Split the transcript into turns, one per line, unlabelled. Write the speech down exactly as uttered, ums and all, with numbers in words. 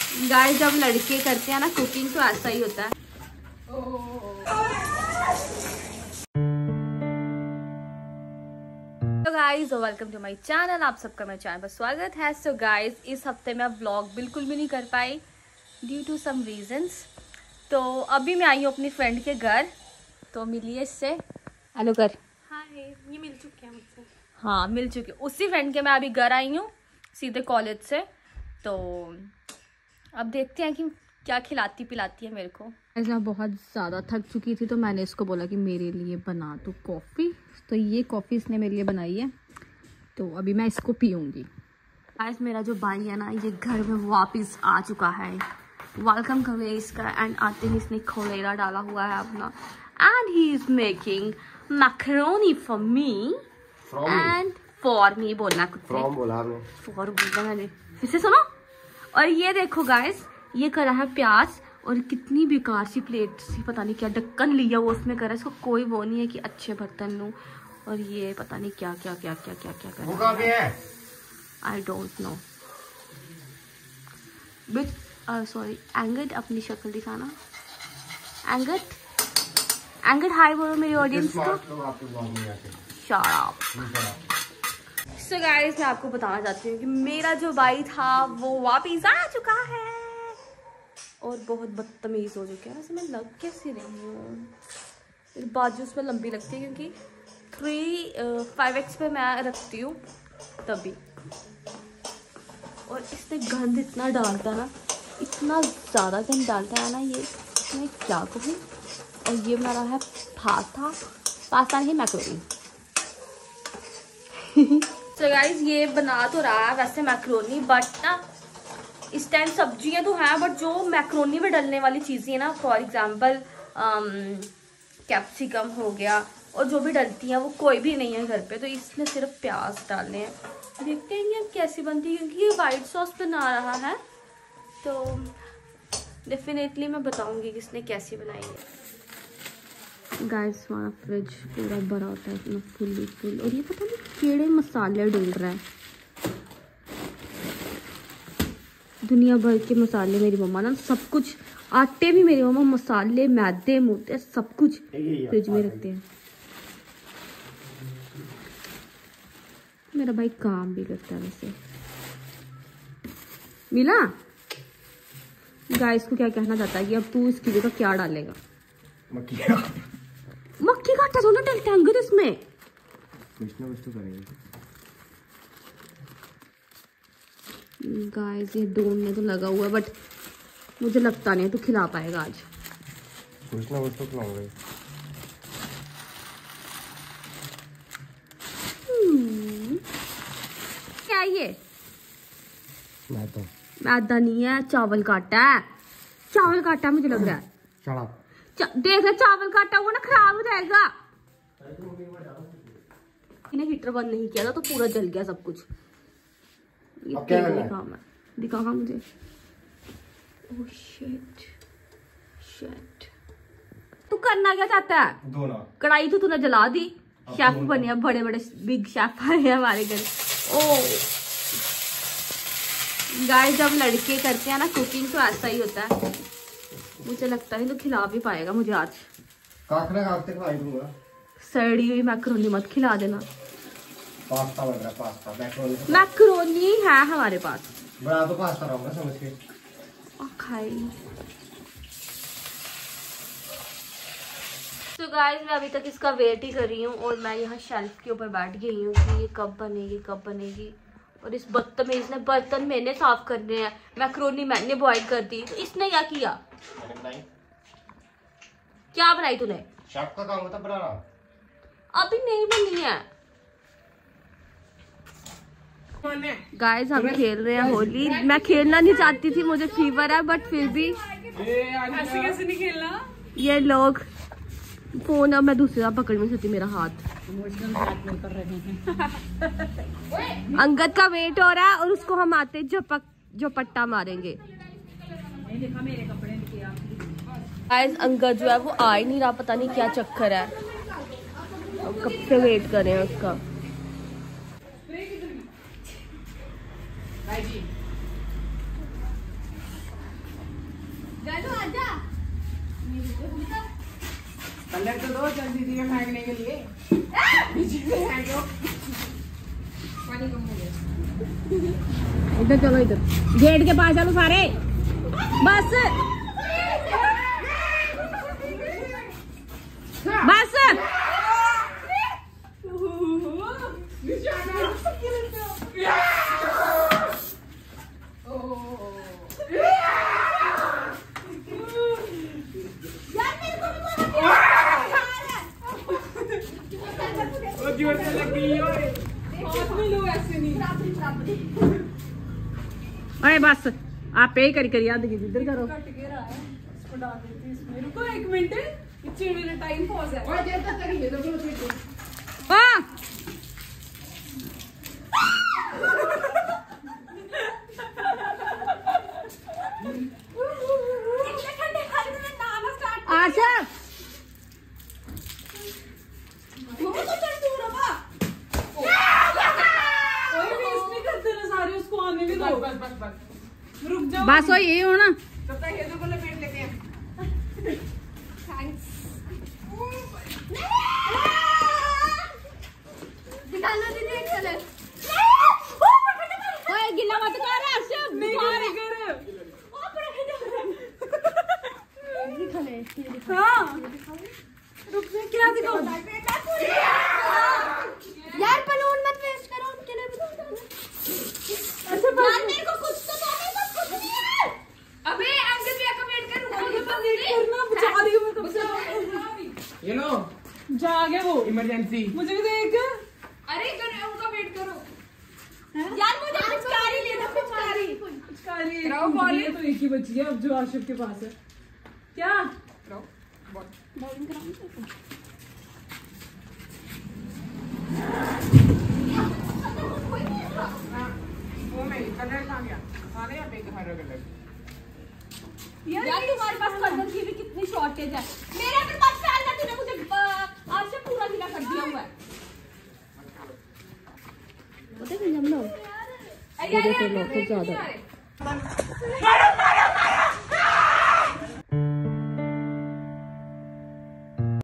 Guys जब लड़के करते हैं ना कुकिंग तो ऐसा ही होता है। तो guys welcome to my channel, आप सबका मेरे चैनल पर स्वागत है। सो so गाइस इस हफ्ते मैं व्लॉग बिल्कुल भी नहीं कर पाई ड्यू टू सम रीजंस। तो अभी मैं आई हूँ अपनी फ्रेंड के घर, तो मिलिए इससे। हेलो कर।
हाँ है, ये मिल चुके हैं मुझसे।
हाँ मिल चुके, उसी फ्रेंड के मैं अभी घर आई हूँ सीधे कॉलेज से। तो अब देखते हैं कि क्या खिलाती पिलाती है मेरे को। ऐसा बहुत ज़्यादा थक चुकी थी तो मैंने इसको बोला कि मेरे लिए बना दो कॉफ़ी। तो ये कॉफ़ी इसने मेरे लिए बनाई है, तो अभी मैं इसको पीऊँगी। आज मेरा जो भाई है ना ये घर में वापस आ चुका है। वेलकम करें इसका। एंड आते ही इसने खोलेरा डाला हुआ है अपना, and he is making macaroni for me and for me. बोलना कुछ फॉर बोला मैंने, फिर से सुनो। और ये देखो गाइस, ये करा है प्याज, और कितनी बेकार सी प्लेट सी, पता नहीं क्या ढक्कन लिया वो उसमें करा। इसको कोई वो नहीं है कि अच्छे बर्तन लूं। और ये पता नहीं क्या क्या क्या क्या क्या क्या कर रहा है, I don't know. Bit sorry एंगड, अपनी शक्ल दिखाना। एंगड एंगड हाय बोलो मेरी ऑडियंस को। Shut up. सो गाइस मैं आपको बताना चाहती हूँ कि मेरा जो भाई था वो वापिस आ चुका है और बहुत बदतमीज हो चुका है। वैसे मैं लग कैसे रही हूँ, मेरी बाजू उसमें लंबी लगती है क्योंकि थ्री फाइव एक्स पे मैं रखती हूँ तभी। और इसने गंद इतना डालता है ना, इतना ज़्यादा गंद डालता है ना ये, मैं क्या कहूँ। और ये बना रहा है पास्ता, पास्ता नहीं मैक्रोनी। तो गाइस ये बना तो रहा है वैसे मैक्रोनी, बट ना इस टाइम सब्जियां तो हैं, बट जो मैक्रोनी में डलने वाली चीज़ें ना, फॉर एग्जांपल कैप्सिकम हो गया और जो भी डलती हैं वो कोई भी नहीं है घर पे। तो इसमें सिर्फ प्याज डालने हैं। देखते हैं कि अब कैसी बनती है, क्योंकि ये वाइट सॉस बना रहा है तो डेफिनेटली मैं बताऊंगी कि इसने कैसी बनाई है। गाइस हमारा फ्रिज पूरा भरा होता है इतना फुल फुल, और ये पता नहीं केड़े मसाले ढूंढ रहा है। दुनिया भर के मसाले मेरी मम्मा ना, सब कुछ, आटे भी मेरी मम्मा, मसाले मैदे मोटे सब कुछ फ्रिज में रखते हैं। मेरा भाई काम भी करता है वैसे। मिला गाइस को क्या कहना चाहता है कि अब तू इसकी जगह क्या डालेगा? मक्खी का मक्खी का आटा थोड़ा डलता है इसमें, कुछ ना कुछ तो करेंगे। गाइस ये ढूंढने तो लगा हुआ है, बट मुझे लगता नहीं है तू खिला पाएगा आज।
कुछ ना कुछ तो खिलाऊंगा।
क्या ये?
मैदा।
मैदा नहीं है, चावल का आटा है। चावल का आटा मुझे लग रहा है।
चला
देख रहे चावल का आटा हुआ ना, खराब हो जाएगा। इन्हें हीटर बंद नहीं किया था तो पूरा जल गया सब कुछ।
अब क्या करना है?
दिखा दिखा मुझे। Oh shit shit. तू करना क्या चाहता है?
दो ना।
कढ़ाई तो तूने जला दी। शेफ बने, बड़े बड़े बिग शेफ आए हैं हमारे घर। ओ गाइस जब लड़के करते हैं ना कुकिंग तो ऐसा ही होता है। मुझे लगता है तो खिला भी पाएगा मुझे आज।
काखना काखते खिला दूंगा।
सड़ी हुई मैक्रोनी मत खिला देना।
पास्ता बन रहा है, पास्ता मैक्रोनी।
मैक्रोनी है हमारे पास,
बना तो पास्ता रहूंगा समझ के।
खाई। तो गाइस मैं अभी तक इसका वेट ही कर रही हूँ, और मैं यहाँ शेल्फ के ऊपर बैठ गई हूँ कि ये कब बनेगी कब बनेगी। और इस बदतमीज ने बर्तन मैंने साफ करने हैं, मैक्रोनी मैंने बॉईल कर दी, तो इसने क्या किया? क्या बनाई तूने?
शेफ का काम होता बनाना।
अभी नहीं बनी है। गाइस हम खेल रहे हैं होली। मैं खेलना नहीं चाहती थी, मुझे फीवर है, बट फिर भी
ऐसे कैसे नहीं खेलना।
ये लोग फोन, अब मैं दूसरी तरफ पकड़ नहीं सकती, मेरा हाथ।
कर रहे हैं।
अंगद का वेट हो रहा है और उसको हम आते झपक झपट्टा मारेंगे।
देखा मेरे कपड़े किया।
गाइस अंगद जो है वो आ ही नहीं रहा, पता नहीं क्या चक्कर है। अब कब से वेट कर रहे हैं उसका।
अलग तो दो चल दीदी का फेंकने के लिए पीछे से फेंको। पानी कम हो गया।
इधर चलो, इधर गेट के पास चलो सारे, बस बस। अरे बस आप पे करी करी याद इधर करो।
कट के रहा है, इसको डाल देती इसमें। रुको एक मिनट, इतने मेरा टाइम पॉज है। और देर तक करिए तो बोलो फिर।
हां
इतने ठंडे खाने में नहाना स्टार्ट।
आशा
मम्मी तो चल दूर रहा। ओए वेस्ट नहीं करते ना सारे, उसको आने भी दो। बस बस बस रुक जाओ।
बस हो ये हो ना,
तब तक ये दो को लपेट लेते हैं। थैंक्स।
निकालो दीदी एक चले। ओए गिल्ला मत कर आशा,
नहीं कर नहीं कर। हाँ रुक जा, क्या दिखाऊं?
यार बलून मत वेस्ट करो उनके लिए भी तो।
अच्छा
यार मेरे को कुछ तो दो, मेरे पास कुछ नहीं है।
अबे अंकल भैया का वेट कर। अंकल का वेट करना, बचा रही हूं मैं कब से।
ये लो
जा गया वो।
इमरजेंसी।
मुझे भी देख। अरे कर उनका वेट करो।
यार मुझे पिचकारी लेना, पिचकारी
पिचकारी ये तो एक ही बची है अब जो आशिफ के पास है। क्या
बॉलिंग कराऊं
वो में कलर कहां गया? खाने या पे हरा कलर?
यार, यार तुम्हारे पास कलर की भी कितनी शॉर्टेज है। मेरे भी पास ख्याल ना, तूने मुझे आज से पूरा गिला कर दिया हुआ है। पता है जब लो ये देखो लो कुछ ज्यादा